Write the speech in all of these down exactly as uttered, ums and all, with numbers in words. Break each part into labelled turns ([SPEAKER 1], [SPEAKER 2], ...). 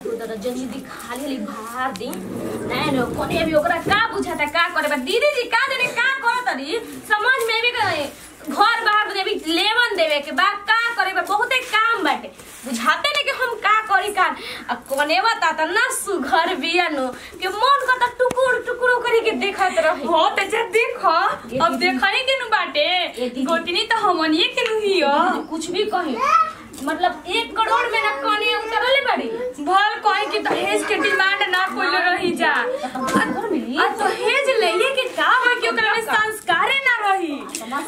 [SPEAKER 1] तो दादा जल्दी दी खाली ली भार दी नहीं नो कोने भी ओकरा का बुझाता का करे बा दीदी जी का देने का करत री समझ में भी गए घर बाहर देवी लेवन देवे के बा का करे बा बहुते काम बाटे बुझाते ने कि हम का करी का आ कोने बता त ना सुघर बिया नो के मन का त टुकुर टुकुर करी के देखत रही
[SPEAKER 2] हो त जा देखो अब देखनी के नु बाटे गोतनी त हमनिए के नु हियो
[SPEAKER 1] कुछ भी कही मतलब एक करोड़ में ना कोने उतरले बड़ी
[SPEAKER 2] भल कहीं कि दहेज के डिमांड ना कोइले रही जा आ दहेज लेये के का बा कि ओकरा में संस्कारे ना रही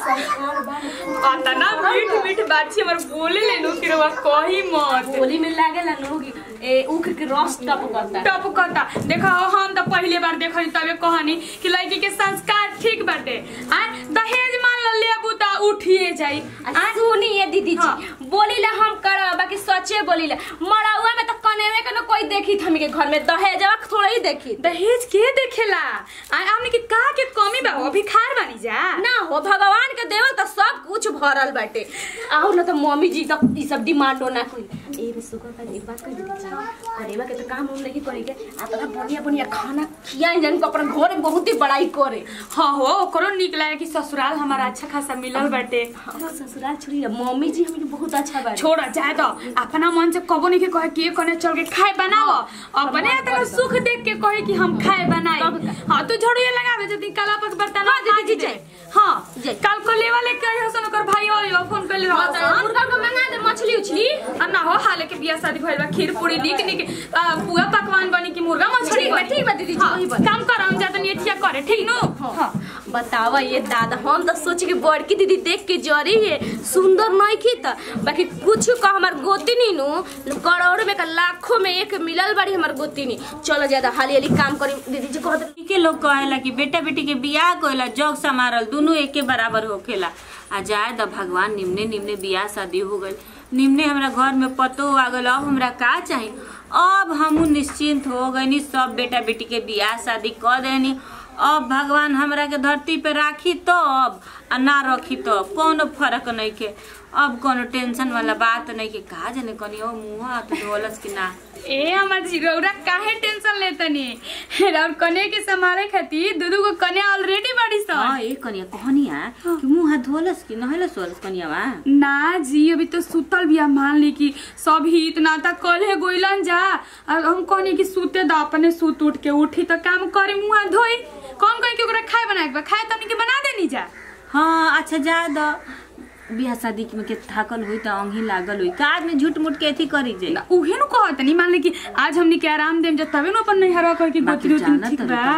[SPEAKER 2] अतना मीठ मीठ बात छी हमर बोले लेनु कि रवा कही मत
[SPEAKER 1] बोली में लागेला नु ए उख के रस टपकता
[SPEAKER 2] टपकता देखा हम त पहले बार देखनी तबे कहनी कि लड़की के संस्कार ठीक बाटे आ दहेज मान ल लेबू त उठिए जाई
[SPEAKER 1] आ सुनिए दीदी जी बोलीला हम कर बाकी सच्चे बोलीला मराउआ में त कनेवे के न कोई देखी थमी के घर में दहेजवा थोड़ा ही देखी
[SPEAKER 2] दहेज के देखेला आ हमने के का के कमी बा अभी खार बानी जा
[SPEAKER 1] ना हो भगवान के देवल त सब कुछ भरल बाटे आउ न त मम्मी जी त ई सब डिमांड ना कोई ए बे सुगर का एक बात कह दीदी जी करेवा के त काम हम नहीं करे के आ तोरा बढ़िया बढ़िया खाना खियाई जन को अपन घर में बहुत ही बड़ाई करे
[SPEAKER 2] हां हो ओकरो निक लागे कि ससुराल हमारा अच्छा खासा मिलल बाटे
[SPEAKER 1] ससुराल छोड़ी मम्मी जी हमके बहुत अच्छा बा
[SPEAKER 2] छोड़ जाए तो अपना मन से कबो नहीं के कहे कि कने चल के खाए बनाओ अपने इतना सुख देख के कहे कि हम खाए बनाई हां तो झड़ू ये लगा दे जदी काला पक बर्तन
[SPEAKER 1] हां दीदी जी
[SPEAKER 2] हां कल को लेवा ले के हसन ओकर भाई और फोन कर ले
[SPEAKER 1] मुर्गा को मंगा दे मछली उछली
[SPEAKER 2] आ ना हो हाले के बियाह शादी भइल बा खीर पूरी निक निक पूरा पकवान बनी कि मुर्गा मछली
[SPEAKER 1] ठीक बा ठीक बा दीदी जी वही बा
[SPEAKER 2] काम कर हम जात नहीं ठिया करे ठीक नो
[SPEAKER 1] हां बतावा ये दादा हम तो सोच के बड़की दीदी देख के जरी है सुंदर नहीं की त बाकी कुछ का हमर गोतिनी नु करोड़ में का लाखों में एक मिलल बड़ी हमर गोतिनी चलो ज्यादा हाली हाली काम करी दीदी जी कहत
[SPEAKER 3] के लोग कहेला कि बेटा बेटी के बियाह कोइला जोग समारल दोनों एके बराबर होखेला आ जाए द भगवान निम्ने निम्ने बियाह शादी हो गई निम्ने हमरा घर में पतो आ गल अब हमरा का चाहिए अब हमू निश्चिंत हो गई सब बेटा बेटी के बियाह शादी कर देनी अब भगवान हमरा के धरती पे राखी तो अब आ ना रखी तो कोनो फर्क नहीं के अब कोनो टेंशन वाला बात नहीं के कहा जाने कनी ओ मुंह हाथ धोलस कि ना
[SPEAKER 2] ए हमर जिगौरा काहे टेंशन लेतनी और कने के संभाले खातिर दुदू को कने ऑलरेडी बड़ी स
[SPEAKER 3] हां ए कनिया कहनिया कि मुंह हाथ धोलस कि नहलस सोलस कनिया बा
[SPEAKER 2] ना जी अभी तो सुतल बिया मान ली कि सब ही इतना तक कल है गोइलन जा और हम कहनी कि सूते द अपने सूत उठ के उठी तो काम करे मुंह हाथ धोई कौन कहीं के ओकरा खाए बना के खाए तनी के बना देनी जा
[SPEAKER 3] हां अच्छा जा द बियाह शादी में के थाकल हुई त अंगी लागल हुई काज में झूठ मूठ के एथी करी जे
[SPEAKER 2] उहे न कहत नहीं मान ले कि आज हमनी के आराम देम ज तबे न अपन नहीं हरवा कर के गोतरी उतनी ठीक बा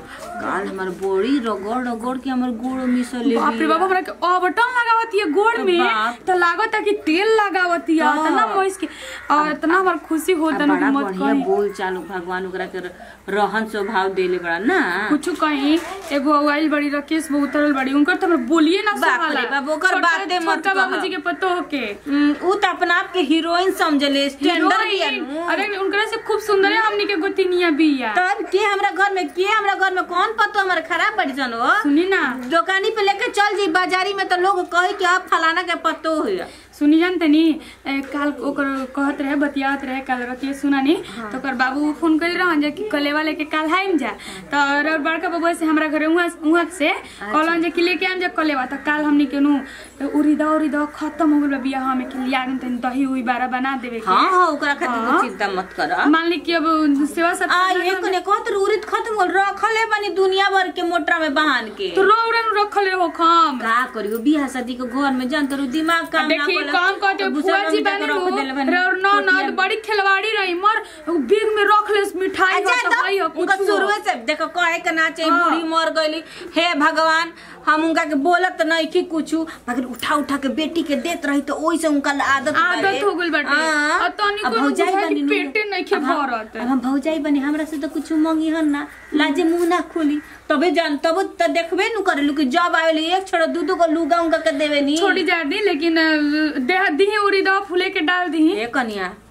[SPEAKER 3] काल हमर बोड़ी रगड़ रगड़ के हमर गोड़ मिसल ले
[SPEAKER 2] बाप रे बाप हमरा के बटन लगावती है गोड़ में त लागत है कि तेल लगावती है इतना मोइस के और इतना हमर खुशी होत न मत कही
[SPEAKER 3] बोल चालू भगवान ओकरा के रहन स्वभाव देले बड़ा ना
[SPEAKER 2] कुछ कहीं एगो आइल बड़ी राकेश बहु उतरल बड़ी उनकर त बोलिए ना
[SPEAKER 3] सवाला बाप ओकर बात
[SPEAKER 2] मत बाबूजी के पतो होके
[SPEAKER 3] उ त अपना आप के हीरोइन समझले स्टैंडर्ड बिया
[SPEAKER 2] अरे उनकरा से खूब सुंदर है हमनी के गोतिनिया बिया
[SPEAKER 3] तब के हमरा घर में के हमरा घर में कौन पतो हमर खराब पड़ी जन हो
[SPEAKER 2] सुनी ना
[SPEAKER 3] दुकानी पे लेके चल जी बाजारी में तो लोग कहे कि आप फलाना के पतो है
[SPEAKER 2] सुनी जानते नी काल ओकर कहत रहे बतियात रहे काल रतिए सुनानी हाँ। तो ओकर बाबू फोन कर रहन जे कि कलेवा लेके काल हाइम जा तो और बड़का बाबू से हमरा घरे उहा उहा से कहलन जे कि लेके आम जे कलेवा तो काल हमनी के नु उरीदा उरीदा खत्म हो गेल बियाह हमें के लिया तन दही हुई बारा बना देवे के
[SPEAKER 3] हां हां ओकरा खातिर तो चिंता मत कर
[SPEAKER 2] मान ली कि अब सेवा सब
[SPEAKER 3] आ ये कोने कहत उरीद खत्म हो रखले बनी दुनिया भर के मोटरा में बांध के
[SPEAKER 2] तो रोउरन रखले हो खम
[SPEAKER 3] का करियो बियाह शादी के घर में जान तो दिमाग काम ना कर
[SPEAKER 2] काम करते बुआ जी बानी और न न बड़ी खिलवाड़ी रही मर बैग में रख ले मिठाई
[SPEAKER 3] हो भाई हो उनका शुरू से देखो कहे के ना चाहिए बूढ़ी मर गईली हे भगवान हम उनका के बोलत नहीं कि कुछ मगर उठा उठा के बेटी के देत रही तो ओई से उनका आदत
[SPEAKER 2] आदत हो गइल बाटे आ तनी को भौजाई पेटे नहीं खे भरत
[SPEAKER 3] हम भौजाई बनी हमरा से तो कुछ मांगी हन ना लाजे मुंह ना खोली तबे जान तब त देखबे नु करलु कि जब आवेली एक छोड़ दूध को लुगा उनका के देवे नी
[SPEAKER 2] छोड़ी जा दी लेकिन देह दी उड़ी द फूले के डाल दी
[SPEAKER 3] ए कनिया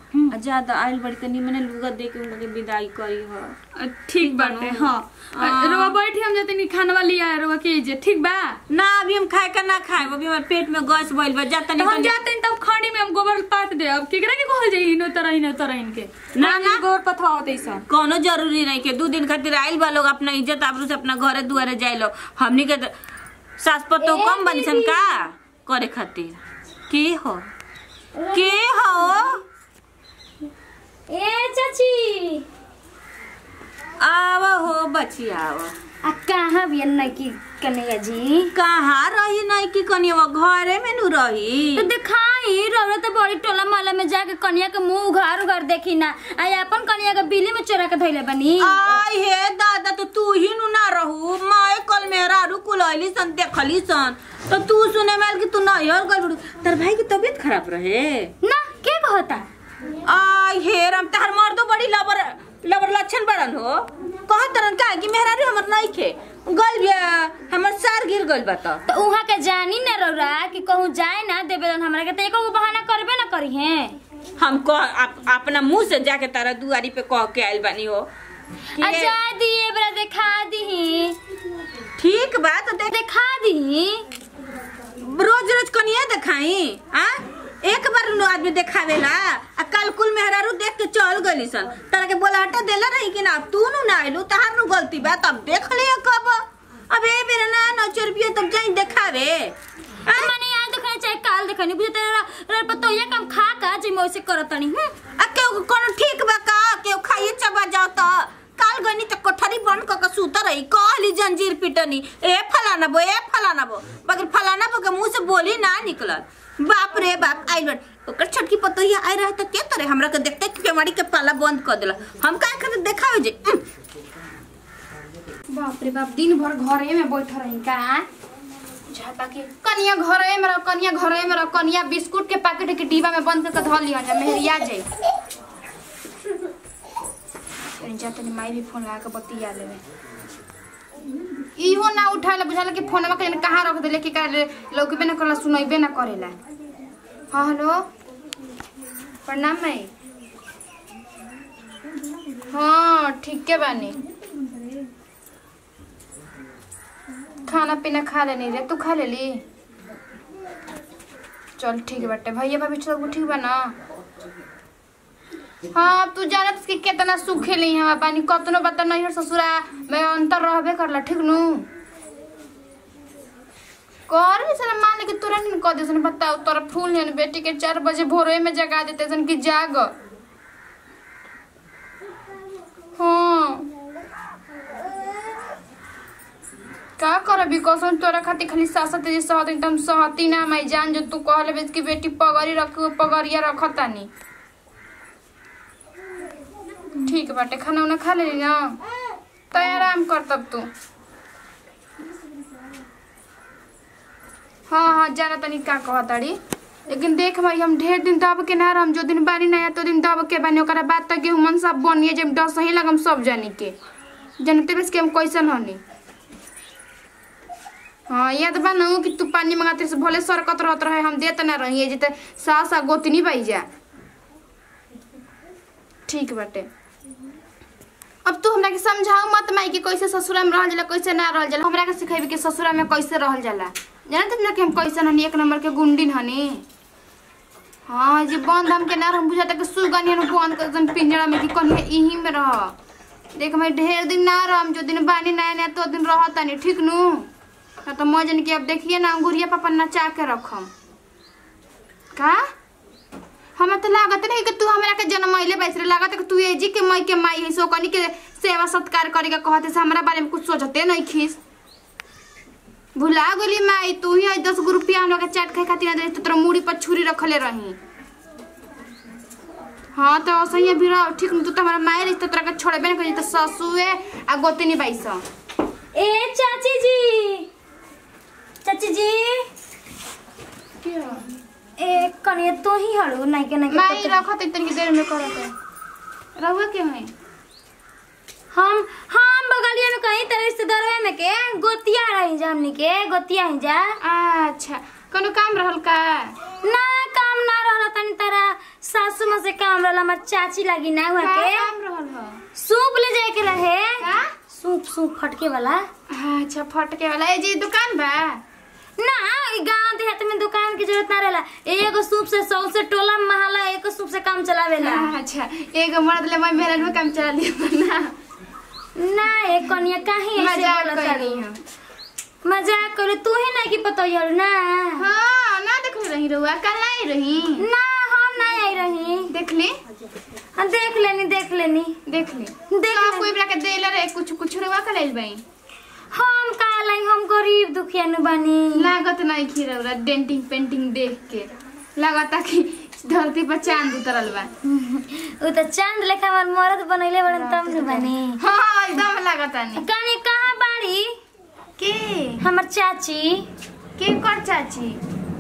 [SPEAKER 3] आ ज्यादा आइल बड़ी तनी मने लुगा दे के उनके विदाई करी ह।
[SPEAKER 2] ठीक बाटे हां रवा बैठी हम जतनी खानवा लिया रवा के जे ठीक बा
[SPEAKER 3] ना अभी हम खाए का ना खाए अभी हमारे पेट में गैस भइल बा जाता नहीं
[SPEAKER 2] हम जाते तब खड़ी में हम गोबर पात दे अब केकरा के कहल जाई इनो तरह इनो तरह इनके ना ना गोबर पथवा होते सन
[SPEAKER 3] कोनो जरूरी नहीं के दो दिन खातिर आइल बा लोग अपना इज्जत आबरू से अपना घरे दुआरे जाए लो हमनी के सास पतो कम बनी सन का करे खातिर के हो के हो
[SPEAKER 1] ए चाची
[SPEAKER 3] आव हो बची आव
[SPEAKER 1] आ कहाँ बियन नहीं की कन्हैया जी
[SPEAKER 3] कहाँ रही नहीं की कनिया घरे में नु रही
[SPEAKER 1] तो दिखाई रौरा तो बड़ी टोला माला में जाके कन्या के मुंह उघार उघार देखी ना आई अपन कन्या के बिली में चोरा के धइले बनी
[SPEAKER 3] आई हे दादा तो तू ही नु ना रहू माय कल मेरा रु कुलैली सन देखली सन तो तू सुने मेल कि तू नहीं और गल तेरे भाई की तबीयत खराब रहे
[SPEAKER 1] ना के कहता
[SPEAKER 3] आई हे राम तहर मर्दो बड़ी लबर लबर लक्षण बड़न हो कहत तरन का कि मेहरा रे हमर नहीं खे गल बिया हमर सार गिर गइल बा त
[SPEAKER 1] तो उहा के जानी ना रौरा कि कहूं जाए ना देबेलन हमरा के त एको बहाना करबे ना करी हैं
[SPEAKER 3] हम कह आप, अपना मुंह से जाके तारा दुआरी पे कह के आइल बानी हो
[SPEAKER 1] अच्छा दिए बरा दिखा दी
[SPEAKER 3] ठीक बा तो देख
[SPEAKER 1] दिखा दी
[SPEAKER 3] रोज रोज कनिया दिखाई आ एक बार नु आदमी देखावेला आ कल कुल मेहरारू देख के चल गइली सन तारा के बोलाटा देला रही कि ना तू नु ना आइलू तहार नु गलती बा तब देख लिया कब अब ए बेरा ना नौ रुपया तब जाई देखावे
[SPEAKER 1] माने आज देखने चाहे काल देखने बुझे तेरा रे पतो ये काम खा का जे मोसे करतनी हूं
[SPEAKER 3] आ के कोनो ठीक बा का के खाइए चबा जाओ त काल गनी त कोठरी बंद क के सुत रही कहली जंजीर पिटनी ए फलाना बो ए फलाना बो मगर फलाना बो के मुंह से बोली ना निकलल बाप रे बाप आइल ओकर छटकी पतोहिया आई रहे त के तरे हमरा के देखते केवाड़ी के पाला बंद कर देला हम काहे खातिर देखावे जे
[SPEAKER 2] बाप रे बाप दिन भर घरे में बैठ रही का झापा के कनिया घरे में रह कनिया घरे में रह कनिया बिस्कुट के पैकेट के डिब्बा में बंद करके धर लिया मेहरिया जाए जा तनी माई भी फोन लगा के बतिया लेवे इहो ना उठाला बुझाला कि फोनवा के कहां रख देले कि का लौकबे ना करला सुनैबे ना करेला हां हेलो प्रणाम माई हां ठीक के बानी खाना पीना खा लेनी रे तू खा लेली चल ठीक बाटे भैया भाभी सब ठीक बा ना हाँ तू जानत कि कितना सुखे ली हम पानी कतनो बता नहीं ससुरा में अंतर रहबे करला ठीक नु कर भी सना मान के तोरा नहीं कह देसन बताओ तोरा फूल है बेटी के चार बजे भोरे में जगा देते सन कि जाग हां का करबी कसम तोरा खाती खाली सासत जे सहत एकदम सहती ना मैं जान जो तू कहले बेच की बेटी पगड़ी रख पगड़िया रखतानी ठीक बाटे खाना उना खा लेली ना तो आराम कर तब तू हाँ हाँ जाना तनी का कहताड़ी लेकिन देख भाई हम ढेर दिन दब के ना हम जो दिन बारी नया तो दिन दब के बानी ओकरा बात तक गेहूं मन सब बनिए जब डर सही लगम सब जानी के जानते बस के हम कैसन हनी हाँ याद बा ना कि तू पानी मंगाते से भले सरकत रहत रहे हम देत ना रही जिते सास आ गोतनी बाई जा ठीक बाटे अब तू हमरा के समझाओ मत माई कि कैसे ससुरा में रहल जाला कैसे ना रहल जाला हमरा के सिखाइबे कि ससुरा में कैसे रहल जाला जानत ना कि हम कैसे हनी एक नंबर के गुंडीन हनी हां जे बंद हम के ना हम बुझाता कि सुगनी हम बंद कर जन पिंजरा में कि कहीं यही में रह देख मैं ढेर दिन ना रहम जो दिन बानी ना ना तो दिन रहता नहीं ठीक नु ना तो मजन के अब देखिए ना अंगूरिया पापा नचा के रखम का हम तो लागत नहीं कि तू हमरा के जन्मैले बैसरे लागत कि तू एजी के मई के माई है सो कनी के सेवा सत्कार करे के कहते से हमरा बारे में कुछ सोचते नहीं खीस भुला गेली माई तू ही दस गो रुपया हम लोग के चाट खाए खातिर दे तो तोरा मुड़ी पर छुरी रखले रही हां तो सही भी रह ठीक तू तो हमरा माई रिश्ता तोरा के छोड़बे न करी तो ससुए आ गोतनी बाईस
[SPEAKER 1] ए चाची जी चाची जी
[SPEAKER 2] क्या
[SPEAKER 1] ए कने तो ही हड़ो नहीं के नहीं
[SPEAKER 2] माई रखत इतनी देर में करत रहुआ के है
[SPEAKER 1] हम हम बगलिया में कहीं तेरे रिश्तेदार में के गोतिया रही जामनी के गोतिया ही जा
[SPEAKER 2] अच्छा कोनो काम रहल का
[SPEAKER 1] ना काम ना रहल तनी तारा
[SPEAKER 4] सासू मां से काम रहला, हमार चाची लगी ना हुआ के
[SPEAKER 2] काम रहल ह
[SPEAKER 4] सूप ले जाए के रहे।
[SPEAKER 2] का
[SPEAKER 4] सूप सूप फटके वाला।
[SPEAKER 2] अच्छा फटके वाला। ए जी दुकान बा
[SPEAKER 4] ना, ई गांव देहात में दुकान की जरूरत ना रहला। एगो सूप से सौ से टोला महला एक सूप से काम चलावेला।
[SPEAKER 2] अच्छा एगो मर्द ले मैं मेहनत में काम चला लिया ना
[SPEAKER 4] ना एक कनिया काहे ऐसे
[SPEAKER 2] मजाक
[SPEAKER 4] बोलत
[SPEAKER 2] करी
[SPEAKER 4] तारू?
[SPEAKER 2] हम।
[SPEAKER 4] मजाक करे तू ही ना की पतो यार ना।
[SPEAKER 2] हां ना देख रही रहुआ कल आई रही
[SPEAKER 4] ना हम ना आई रही।
[SPEAKER 2] देख ली
[SPEAKER 4] हां देख लेनी देख लेनी
[SPEAKER 2] देख ली
[SPEAKER 4] देख
[SPEAKER 2] सब
[SPEAKER 4] ले।
[SPEAKER 2] कोई बला के देला रे कुछ कुछ रहुआ कल आइल बई।
[SPEAKER 4] हम का लाई, हम गरीब दुखिया नु बानी।
[SPEAKER 2] लागत नहीं खीरा डेंटिंग पेंटिंग देख के लागता कि धरती पर चांद उतरल बा।
[SPEAKER 4] उ त चांद लेखा हमर मरद बनैले बड़न तम नु बानी।
[SPEAKER 2] हां एकदम लागता नहीं।
[SPEAKER 4] कने कहां बाड़ी
[SPEAKER 2] के
[SPEAKER 4] हमर चाची?
[SPEAKER 2] के कर चाची?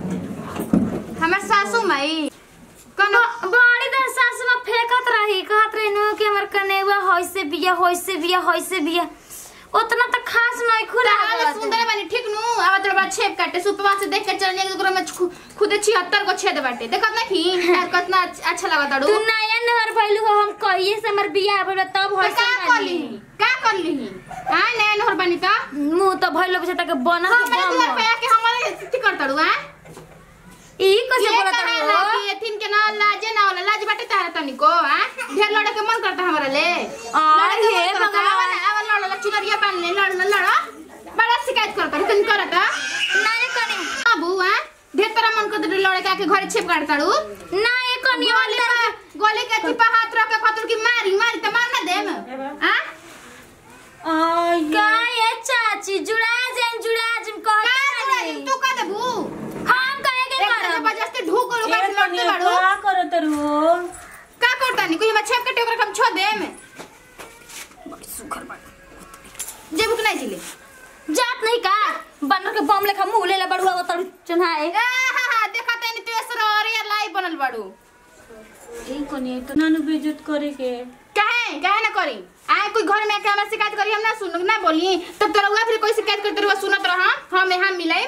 [SPEAKER 2] हमर सासू माई कनो
[SPEAKER 4] बड़ी दर सासु में फेंकत रही, कहत रही नु कि हमर कनेवा होय से बिया होय से बिया होय से बिया। उतना तो खास नहीं खुला
[SPEAKER 2] ताला सुंदर बनी ठीक नु। अब तोरा बा छेप काटे सुपवा से देख के चलने के ओकरा में खुद छिहत्तर को छेद बाटे। देखत ना कि यार कितना अच्छा लागत ताड़ू।
[SPEAKER 4] तू नया नहर भइलु हो, हम कहिए से हमर बिया भइल तब होय
[SPEAKER 2] का करली का करली हां नया नहर बनी त
[SPEAKER 4] मुंह तो भइल बसे तक बनल
[SPEAKER 2] हां मैं दुआर पे आके हमारे स्थिति कर ताड़ू। हां
[SPEAKER 4] ई कैसे बोलत
[SPEAKER 2] हो कि एथिन के ना लाजे ना होला लाज बाटे तारा तनिको। हां ढेर लड़े के मन करता हमरा ले।
[SPEAKER 4] आ हे भगवान
[SPEAKER 2] आवा लड़ लड़ चुनरिया बांध ले लड़ लड़ बड़ा शिकायत करता तुम करता
[SPEAKER 4] ना ये कने
[SPEAKER 2] बाबू। हां ढेर तरह मन करता लड़े के आके घर छेप काट ताड़ू।
[SPEAKER 4] ना ये कने
[SPEAKER 2] गोली पे गोली के चिपा हाथ रख के खतुर की मारी मारी त मार ना देम। हां
[SPEAKER 3] आई
[SPEAKER 4] का ये चाची जुड़ा जन जुड़ा जन कहत
[SPEAKER 2] का तू का देबू
[SPEAKER 4] हम कहे के
[SPEAKER 2] एक
[SPEAKER 4] करब
[SPEAKER 2] जबरदस्ती ढूक करू का
[SPEAKER 3] ए
[SPEAKER 2] लड़ते
[SPEAKER 3] कनिया
[SPEAKER 2] बाड़ू।
[SPEAKER 3] का करो तरू
[SPEAKER 2] का करता नहीं कोई हम छेप के टोकरा कम छो देम।
[SPEAKER 4] सुखर बा
[SPEAKER 2] जेबू के नहीं जिले
[SPEAKER 4] जात नहीं का बनर के बम लेखा मुंह लेले बड़ुआ उतर चन्हाए।
[SPEAKER 2] आहा देखा तनी तू असर और यार लाई बनल बाड़ू।
[SPEAKER 3] ए कनिया तो नानु बेइज्जत करे के
[SPEAKER 2] काहे काहे ना करी आए कोई घर में आके हमरा शिकायत करी हम ना सुन ना बोली तब तोरा हुआ फिर कोई शिकायत करते रहुआ सुनत रहा हम यहाँ मिले।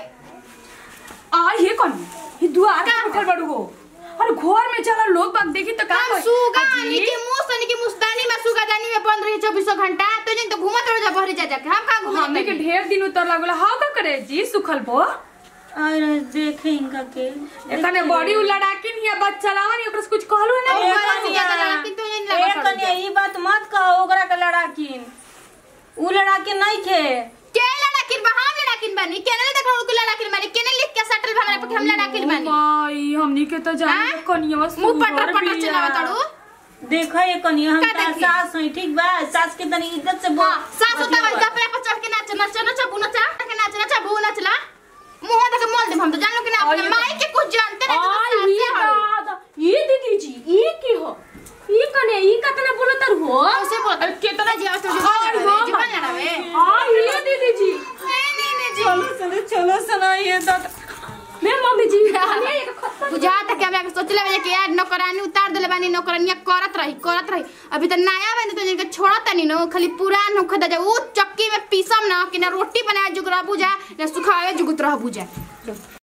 [SPEAKER 5] आ ये कौन ये दुआर पे बैठल बड़ू हो अरे घर में चला लोग बाग देखी तो का
[SPEAKER 2] हम
[SPEAKER 5] होई?
[SPEAKER 2] सुगा
[SPEAKER 5] अजी,
[SPEAKER 2] निकी मुंह सनी की मुस्तानी में सुगा दानी में बंद रही चौबीसों घंटा तो जिन तो घूमत रह जा बहरी जा जाके हम का घूमत
[SPEAKER 5] हमने के ढेर दिन उतर लागला हाउ का करे जी सुखल पो
[SPEAKER 3] और देखे इनका के
[SPEAKER 5] एतने बड़ी उ लड़ाकिन हिया बच्चा लावन ओकरा से कुछ कहलु है
[SPEAKER 3] ए
[SPEAKER 5] ना
[SPEAKER 3] कनिया
[SPEAKER 2] किंतु ये
[SPEAKER 3] ए
[SPEAKER 2] लगा
[SPEAKER 3] कनिया ई बात मत कहो ओकरा के लड़ाकिन उ लड़ाकिन नहीं खे
[SPEAKER 2] के लड़ाकिन बा हम लड़ाकिन बानी केने ले देखो उनको लड़ाकिन बानी केने लिख के सटल हमरा पे हम लड़ाकिन बानी।
[SPEAKER 5] भाई हमनी के तो जाने
[SPEAKER 2] हाँ?
[SPEAKER 5] कनिया
[SPEAKER 2] मुंह पटर पटर चलावा ताड़ू।
[SPEAKER 3] देखो ये कनिया हम
[SPEAKER 2] का
[SPEAKER 3] का
[SPEAKER 2] देखी?
[SPEAKER 3] सास है ठीक बा सास के तनी इज्जत से बोल
[SPEAKER 2] हां सासु त वही कपड़े पर चढ़ के नाच नाच नाच बु नाच के नाच नाच बु नाचला मुंह देख मोल दे हम तो जान लो कि ना अपने माई के कुछ जानते नहीं
[SPEAKER 1] और ये दादा ये दीदी जी ये की हो ये कने ये कतना बोलतर हो
[SPEAKER 2] कैसे बोलत कितना जी आवत
[SPEAKER 1] और हो
[SPEAKER 2] जीवन लड़ावे
[SPEAKER 1] और ये दीदी जी
[SPEAKER 2] नहीं नहीं नहीं जी
[SPEAKER 3] चलो चलो चलो सुनाइए तो
[SPEAKER 1] मैं मम्मी जी कने ये खत्म
[SPEAKER 2] बुझा तक हम सोचले बजे कि यार नौकरानी उतार देले बानी नौकरानिया करत रही करत रही अभी त नया बने तो जिनके छोड़त नहीं नो खाली पुरान हो खदा जा वो चक्की में पीसम ना कि ना रोटी बनाए जुगरा बुझा ना सुखावे जुगुत रह बुझा।